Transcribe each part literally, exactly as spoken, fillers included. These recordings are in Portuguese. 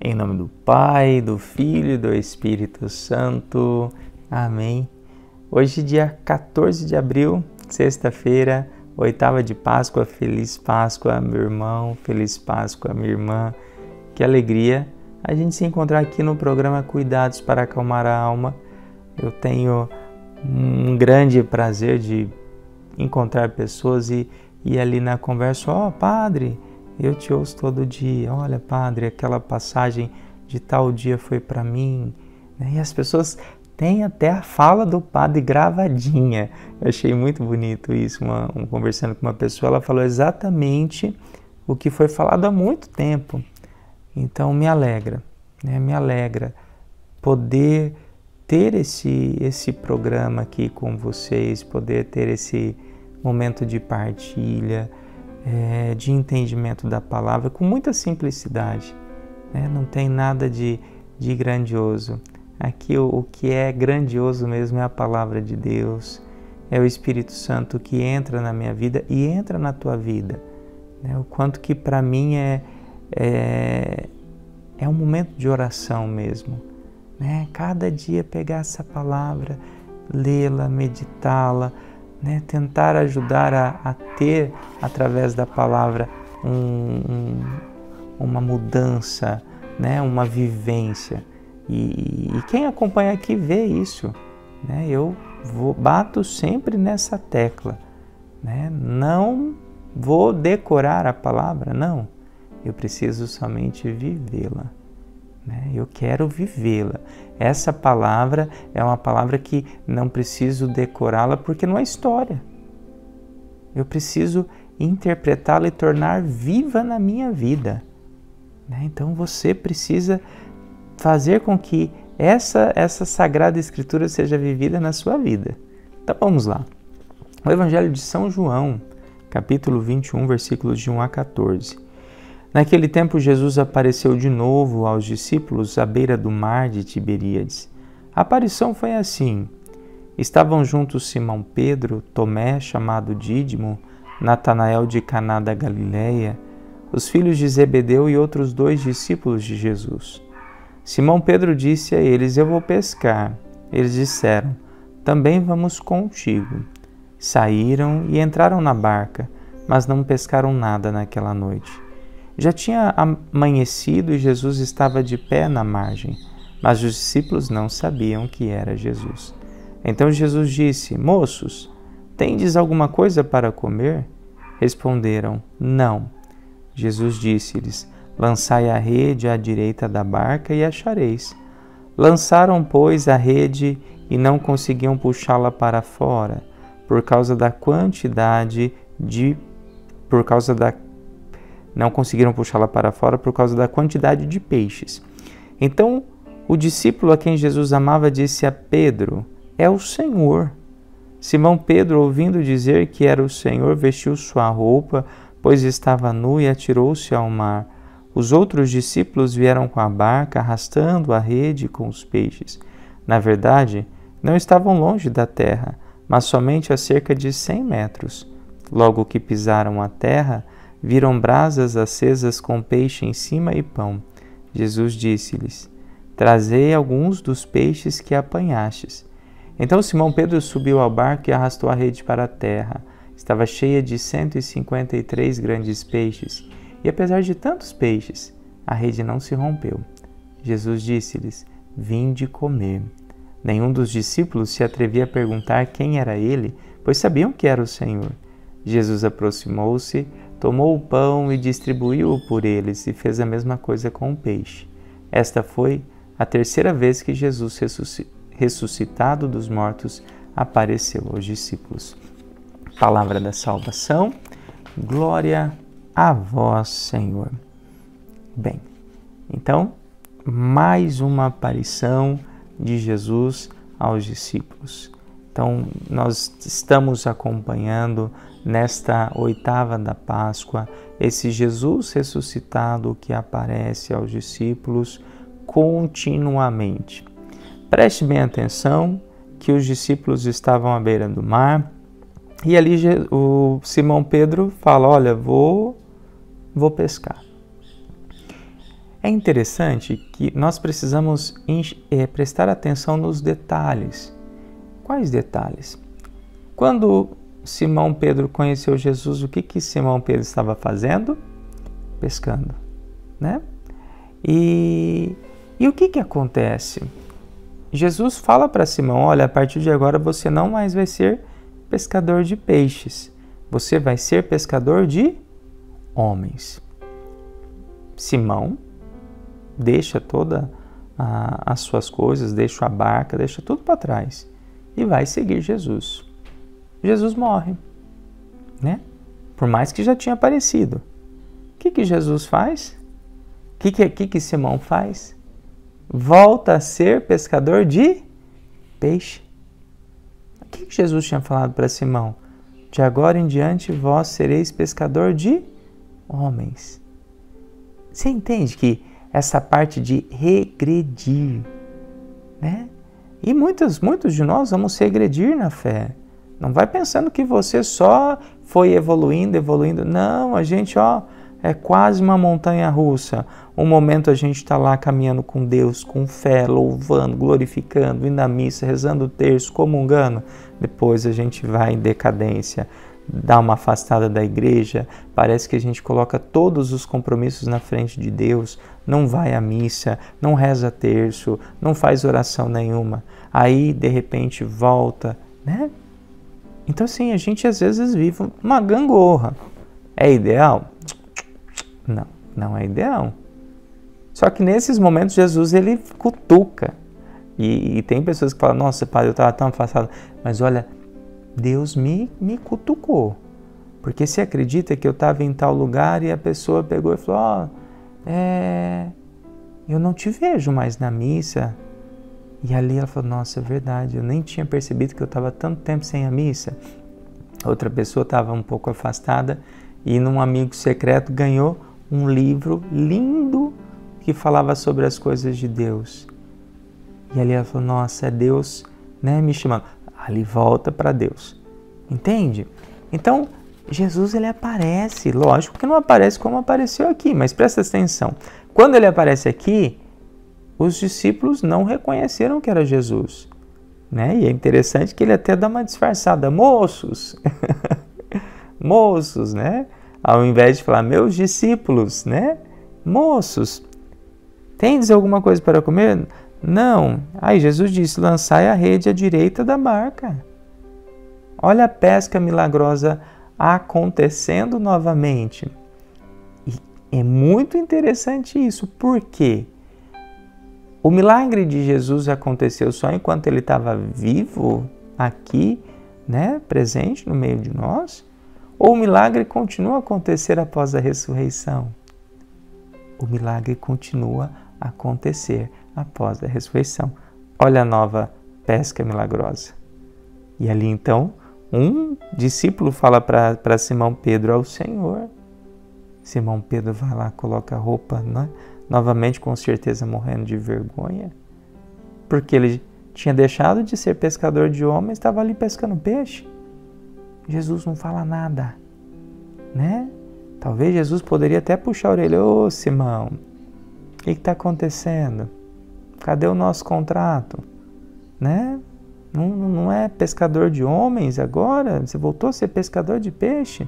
Em nome do Pai, do Filho e do Espírito Santo. Amém. Hoje, dia quatorze de abril, sexta-feira, oitava de Páscoa. Feliz Páscoa, meu irmão. Feliz Páscoa, minha irmã. Que alegria a gente se encontrar aqui no programa Cuidados para Acalmar a Alma. Eu tenho um grande prazer de encontrar pessoas e ir ali na conversa. Ó, oh, padre, eu te ouço todo dia. Olha, padre, aquela passagem de tal dia foi para mim. E as pessoas têm até a fala do padre gravadinha. Eu achei muito bonito isso. Uma, um, conversando com uma pessoa, ela falou exatamente o que foi falado há muito tempo. Então me alegra, né? Me alegra poder ter esse, esse programa aqui com vocês, poder ter esse momento de partilha, é, de entendimento da palavra, com muita simplicidade, né? Não tem nada de, de grandioso. Aqui o, o que é grandioso mesmo é a palavra de Deus, é o Espírito Santo que entra na minha vida e entra na tua vida, né? O quanto que para mim é, é, é um momento de oração mesmo, né? Cada dia pegar essa palavra, lê-la, meditá-la, né? Tentar ajudar a, a ter, através da palavra, um, um, uma mudança, né? Uma vivência. E, e quem acompanha aqui vê isso, né? Eu vou, bato sempre nessa tecla, né? Não vou decorar a palavra, não. Eu preciso somente vivê-la. Eu quero vivê-la. Essa palavra é uma palavra que não preciso decorá-la porque não é história. Eu preciso interpretá-la e tornar viva na minha vida. Então você precisa fazer com que essa, essa Sagrada Escritura seja vivida na sua vida. Então vamos lá. O Evangelho de São João, capítulo vinte e um, versículos de um a quatorze. Naquele tempo, Jesus apareceu de novo aos discípulos à beira do mar de Tiberíades. A aparição foi assim. Estavam juntos Simão Pedro, Tomé, chamado Dídimo, Natanael de Caná da Galileia, os filhos de Zebedeu e outros dois discípulos de Jesus. Simão Pedro disse a eles: Eu vou pescar. Eles disseram: Também vamos contigo. Saíram e entraram na barca, mas não pescaram nada naquela noite. Já tinha amanhecido e Jesus estava de pé na margem, mas os discípulos não sabiam que era Jesus. Então Jesus disse: Moços, tendes alguma coisa para comer? Responderam: Não. Jesus disse-lhes: Lançai a rede à direita da barca e achareis. Lançaram, pois, a rede e não conseguiam puxá-la para fora, por causa da quantidade de... por causa da Não conseguiram puxá-la para fora por causa da quantidade de peixes. Então, o discípulo a quem Jesus amava disse a Pedro: É o Senhor. Simão Pedro, ouvindo dizer que era o Senhor, vestiu sua roupa, pois estava nu, e atirou-se ao mar. Os outros discípulos vieram com a barca, arrastando a rede com os peixes. Na verdade, não estavam longe da terra, mas somente a cerca de cem metros. Logo que pisaram a terra, viram brasas acesas com peixe em cima e pão. Jesus disse-lhes: Trazei alguns dos peixes que apanhastes. Então Simão Pedro subiu ao barco e arrastou a rede para a terra. Estava cheia de cento e cinquenta e três grandes peixes, e apesar de tantos peixes, a rede não se rompeu. Jesus disse-lhes: Vinde comer. Nenhum dos discípulos se atrevia a perguntar quem era ele, pois sabiam que era o Senhor. Jesus aproximou-se, tomou o pão e distribuiu-o por eles, e fez a mesma coisa com o peixe. Esta foi a terceira vez que Jesus, ressuscitado dos mortos, apareceu aos discípulos. Palavra da salvação, glória a vós, Senhor. Bem, então, mais uma aparição de Jesus aos discípulos. Então, nós estamos acompanhando nesta oitava da Páscoa esse Jesus ressuscitado que aparece aos discípulos continuamente. Preste bem atenção que os discípulos estavam à beira do mar e ali o Simão Pedro fala: olha, vou, vou pescar. É interessante que nós precisamos é, prestar atenção nos detalhes. Quais detalhes? Quando Simão Pedro conheceu Jesus, o que que Simão Pedro estava fazendo? Pescando, né? E, e o que que acontece? Jesus fala para Simão, olha, a partir de agora você não mais vai ser pescador de peixes, você vai ser pescador de homens. Simão deixa todas as suas coisas, deixa a barca, deixa tudo para trás e vai seguir Jesus. Jesus morre, né? Por mais que já tinha aparecido. O que que Jesus faz? O que que, que que Simão faz? Volta a ser pescador de peixe. O que que Jesus tinha falado para Simão? De agora em diante vós sereis pescador de homens. Você entende que essa parte de regredir, né? E muitos, muitos de nós vamos regredir na fé. Não vai pensando que você só foi evoluindo, evoluindo. Não, a gente, ó, é quase uma montanha russa. Um momento a gente está lá caminhando com Deus, com fé, louvando, glorificando, indo à missa, rezando o terço, comungando. Depois a gente vai em decadência, dá uma afastada da igreja, parece que a gente coloca todos os compromissos na frente de Deus, não vai à missa, não reza terço, não faz oração nenhuma. Aí, de repente, volta, né? Então, assim, a gente às vezes vive uma gangorra. É ideal? Não, não é ideal. Só que nesses momentos Jesus, ele cutuca. E, e tem pessoas que falam, nossa, padre, eu estava tão afastado. Mas olha, Deus me, me cutucou. Porque você acredita que eu estava em tal lugar e a pessoa pegou e falou, ó, oh, é, eu não te vejo mais na missa. E ali ela falou, nossa, é verdade, eu nem tinha percebido que eu estava tanto tempo sem a missa. Outra pessoa estava um pouco afastada e num amigo secreto ganhou um livro lindo que falava sobre as coisas de Deus. E ali ela falou, nossa, é Deus, né, me chamando. Ali volta para Deus. Entende? Então, Jesus, ele aparece. Lógico que não aparece como apareceu aqui, mas presta atenção. Quando ele aparece aqui, os discípulos não reconheceram que era Jesus, né? E é interessante que ele até dá uma disfarçada, moços, moços, né? Ao invés de falar, meus discípulos, né? Moços, tendes alguma coisa para comer? Não. Aí Jesus disse, lançai a rede à direita da barca. Olha a pesca milagrosa acontecendo novamente. E é muito interessante isso, por quê? O milagre de Jesus aconteceu só enquanto ele estava vivo aqui, né, presente no meio de nós? Ou o milagre continua a acontecer após a ressurreição? O milagre continua a acontecer após a ressurreição. Olha a nova pesca milagrosa. E ali então, um discípulo fala para Simão Pedro, ao Senhor. Simão Pedro vai lá, coloca a roupa, né? Novamente, com certeza, morrendo de vergonha, porque ele tinha deixado de ser pescador de homens, estava ali pescando peixe. Jesus não fala nada, né? Talvez Jesus poderia até puxar a orelha, ô Simão, o que está acontecendo? Cadê o nosso contrato? Né? Não, não é pescador de homens agora? Você voltou a ser pescador de peixe?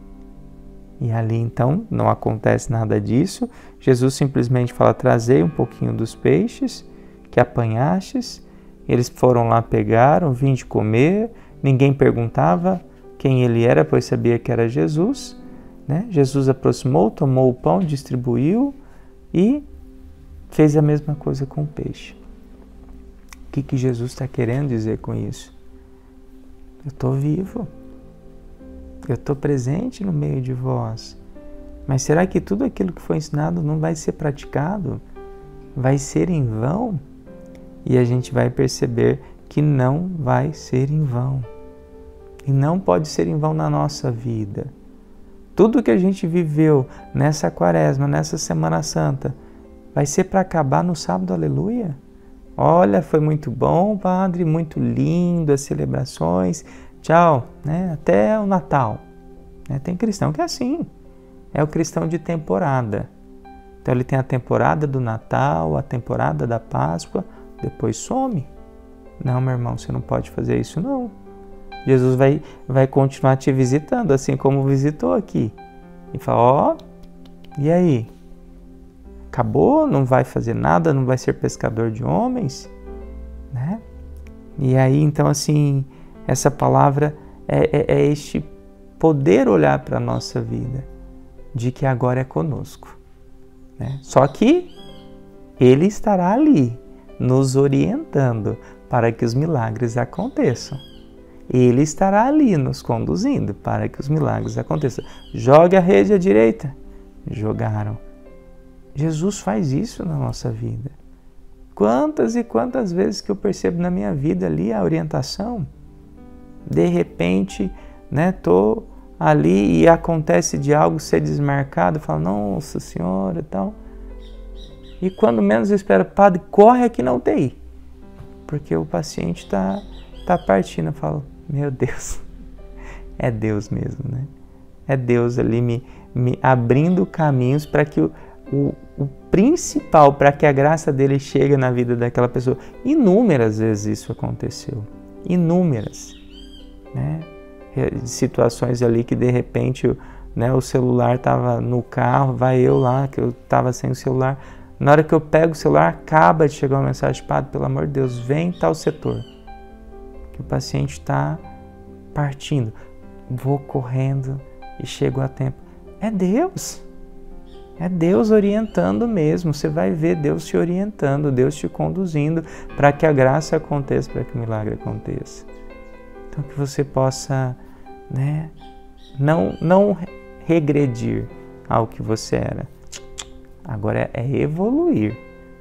E ali então não acontece nada disso. Jesus simplesmente fala, trazei um pouquinho dos peixes que apanhastes. Eles foram lá, pegaram, vim de comer. Ninguém perguntava quem ele era, pois sabia que era Jesus. Né? Jesus aproximou, tomou o pão, distribuiu e fez a mesma coisa com o peixe. O que, que Jesus está querendo dizer com isso? Eu estou vivo. Eu estou presente no meio de vós. Mas será que tudo aquilo que foi ensinado não vai ser praticado? Vai ser em vão? E a gente vai perceber que não vai ser em vão. E não pode ser em vão na nossa vida. Tudo que a gente viveu nessa quaresma, nessa Semana Santa, vai ser para acabar no sábado, aleluia? Olha, foi muito bom, padre, muito lindo as celebrações. Tchau, né? Até o Natal. Né? Tem cristão que é assim, é o cristão de temporada. Então ele tem a temporada do Natal, a temporada da Páscoa, depois some. Não, meu irmão, você não pode fazer isso não. Jesus vai, vai continuar te visitando, assim como visitou aqui. E fala, ó, oh, e aí? Acabou? Não vai fazer nada? Não vai ser pescador de homens? Né? E aí, então, assim, essa palavra é, é, é este poder olhar para a nossa vida, de que agora é conosco. Né? Só que Ele estará ali, nos orientando para que os milagres aconteçam. Ele estará ali nos conduzindo para que os milagres aconteçam. Jogue a rede à direita. Jogaram. Jesus faz isso na nossa vida. Quantas e quantas vezes que eu percebo na minha vida ali a orientação, de repente, né, tô ali e acontece de algo ser desmarcado, eu falo, nossa senhora e tal. E quando menos eu espero, padre, corre aqui na U T I, porque o paciente está tá partindo. Eu falo, meu Deus, é Deus mesmo, né? É Deus ali me, me abrindo caminhos para que o, o, o principal, para que a graça dele chegue na vida daquela pessoa. Inúmeras vezes isso aconteceu, inúmeras, né? Situações ali que de repente, né, o celular estava no carro, vai eu lá, que eu estava sem o celular. Na hora que eu pego o celular, acaba de chegar uma mensagem, padre, pelo amor de Deus, vem em tal setor, que o paciente está partindo. Vou correndo e chego a tempo. É Deus, é Deus orientando mesmo. Você vai ver Deus te orientando, Deus te conduzindo para que a graça aconteça, para que o milagre aconteça. Então que você possa, né, não, não regredir ao que você era. Agora é evoluir,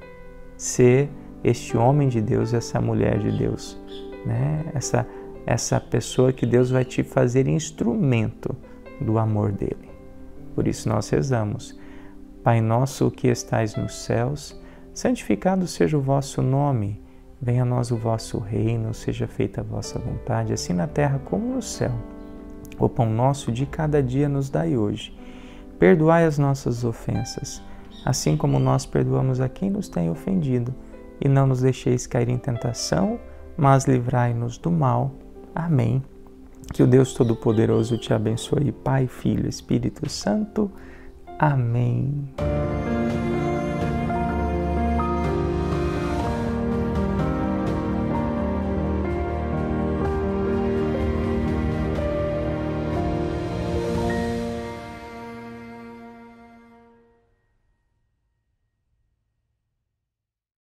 ser este homem de Deus, essa mulher de Deus, né? essa, essa pessoa que Deus vai te fazer instrumento do amor dele. Por isso nós rezamos, Pai nosso que estais nos céus, santificado seja o vosso nome, venha a nós o vosso reino, seja feita a vossa vontade, assim na terra como no céu. O pão nosso de cada dia nos dai hoje. Perdoai as nossas ofensas, assim como nós perdoamos a quem nos tem ofendido. E não nos deixeis cair em tentação, mas livrai-nos do mal. Amém. Que o Deus Todo-Poderoso te abençoe, Pai, Filho, Espírito Santo. Amém.